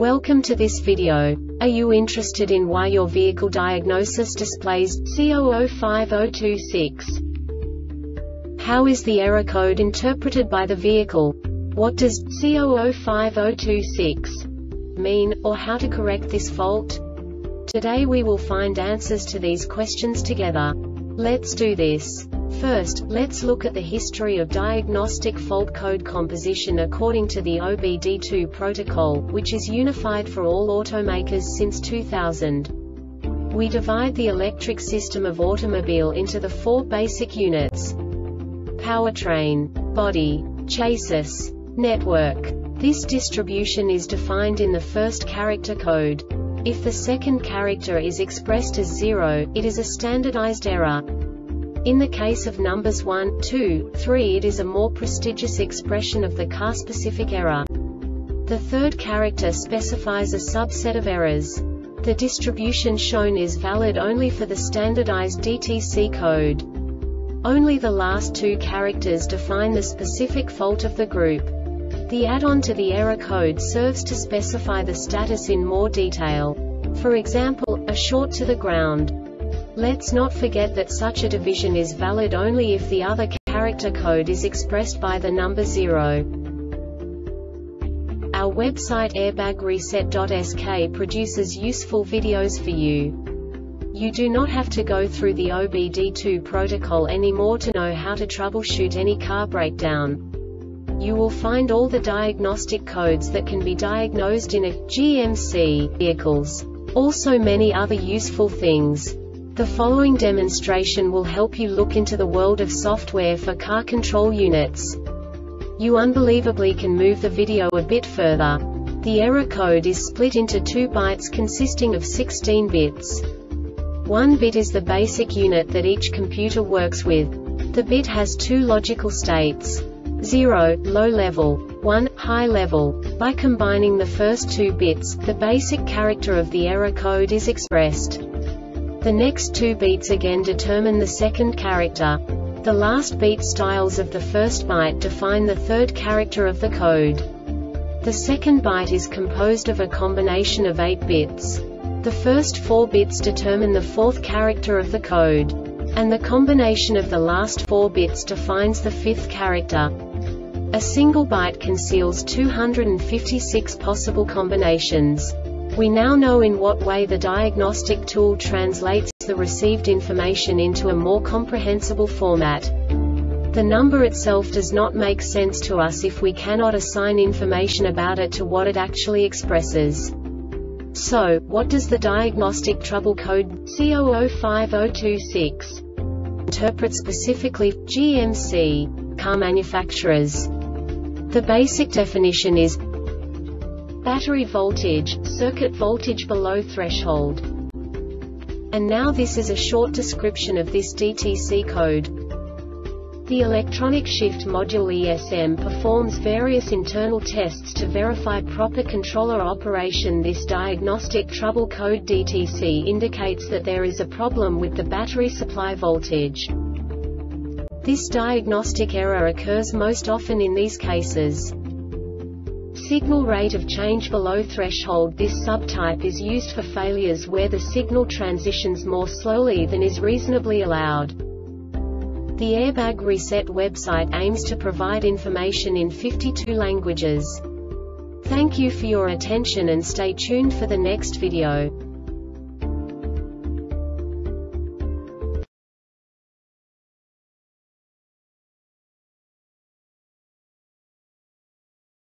Welcome to this video. Are you interested in why your vehicle diagnosis displays C005026? How is the error code interpreted by the vehicle? What does C005026 mean, or how to correct this fault? Today we will find answers to these questions together. Let's do this. First, let's look at the history of diagnostic fault code composition according to the OBD2 protocol, which is unified for all automakers since 2000. We divide the electric system of automobile into the four basic units: powertrain, body, chassis, network. This distribution is defined in the first character code. If the second character is expressed as 0, it is a standardized error. In the case of numbers 1, 2, 3, it is a more prestigious expression of the car-specific error. The third character specifies a subset of errors. The distribution shown is valid only for the standardized DTC code. Only the last two characters define the specific fault of the group. The add-on to the error code serves to specify the status in more detail. For example, a short to the ground. Let's not forget that such a division is valid only if the other character code is expressed by the number 0. Our website airbagreset.sk produces useful videos for you. You do not have to go through the OBD2 protocol anymore to know how to troubleshoot any car breakdown. You will find all the diagnostic codes that can be diagnosed in a GMC vehicles. Also many other useful things. The following demonstration will help you look into the world of software for car control units. You unbelievably can move the video a bit further. The error code is split into 2 bytes consisting of 16 bits. 1 bit is the basic unit that each computer works with. The bit has 2 logical states: 0, low level, 1, high level. By combining the first 2 bits, the basic character of the error code is expressed. The next 2 beats again determine the second character. The last beat styles of the first byte define the third character of the code. The second byte is composed of a combination of 8 bits. The first 4 bits determine the fourth character of the code. And the combination of the last 4 bits defines the fifth character. A single byte conceals 256 possible combinations. We now know in what way the diagnostic tool translates the received information into a more comprehensible format. The number itself does not make sense to us if we cannot assign information about it to what it actually expresses. So, what does the diagnostic trouble code C005026 interpret specifically for GMC car manufacturers? The basic definition is battery voltage, circuit voltage below threshold. And now this is a short description of this DTC code. The electronic shift module ESM performs various internal tests to verify proper controller operation. This diagnostic trouble code DTC indicates that there is a problem with the battery supply voltage. This diagnostic error occurs most often in these cases: signal rate of change below threshold. This subtype is used for failures where the signal transitions more slowly than is reasonably allowed. The Airbag Reset website aims to provide information in 52 languages. Thank you for your attention and stay tuned for the next video.